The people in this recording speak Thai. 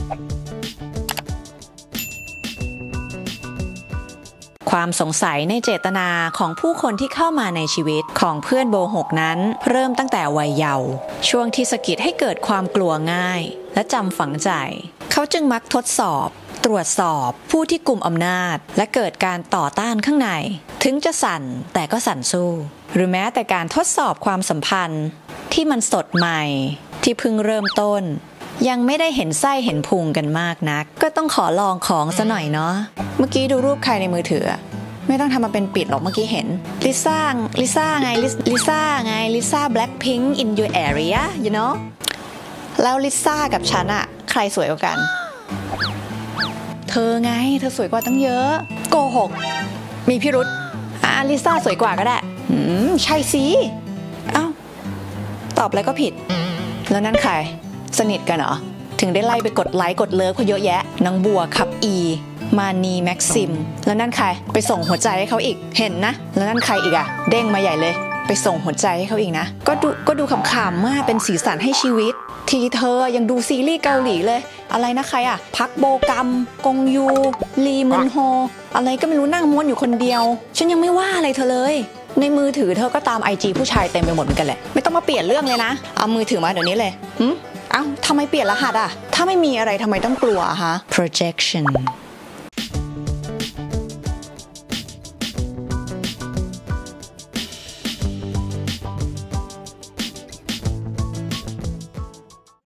ความสงสัยในเจตนาของผู้คนที่เข้ามาในชีวิตของเพื่อนโบหกนั้นเริ่มตั้งแต่วัยเยาว์ช่วงที่สะกิดให้เกิดความกลัวง่ายและจำฝังใจเขาจึงมักทดสอบตรวจสอบผู้ที่กุมอำนาจและเกิดการต่อต้านข้างในถึงจะสั่นแต่ก็สั่นสู้หรือแม้แต่การทดสอบความสัมพันธ์ที่มันสดใหม่ที่เพิ่งเริ่มต้นยังไม่ได้เห็นไส้เห็นพุงกันมากนักก็ต้องขอลองของซะหน่อยเนาะเมื่อกี้ดูรูปใครในมือถือไม่ต้องทำมาเป็นปิดหรอกเมื่อกี้เห็นลิซ่าไงลิซ่าแบล็คพิงค์ in your area you know แล้วลิซ่ากับฉันอะใครสวยกว่ากันเธอไงเธอสวยกว่าตั้งเยอะโกหกมีพิรุธลิซ่าสวยกว่าก็ได้ใช่สิเอ้าตอบอะไรก็ผิดแล้วนั่นใครสนิทกันเหรอถึงได้ไล่ไปกดไลค์กดเลิฟเขาเยอะแยะนางบัวคับอีมานีแม็กซิมแล้วนั่นใครไปส่งหัวใจให้เขาอีกเห็นนะแล้วนั่นใครอีกอะเด้งมาใหญ่เลยไปส่งหัวใจให้เขาอีกนะก็ดูขำๆมากเป็นสีสันให้ชีวิตทีเธอยังดูซีรีส์เกาหลีเลยอะไรนะใครอะพักโบกัมกงยูลีมุนโฮอะไรก็ไม่รู้นั่งม้วนอยู่คนเดียวฉันยังไม่ว่าอะไรเธอเลยในมือถือเธอก็ตาม IG ผู้ชายเต็มไปหมดเหมือนกันแหละไม่ต้องมาเปลี่ยนเรื่องเลยนะเอามือถือมาเดี๋ยวนี้เลยเอ้าทำไมเปลี่ยนรหัสอะถ้าไม่มีอะไรทำไมต้องกลัวฮะ projection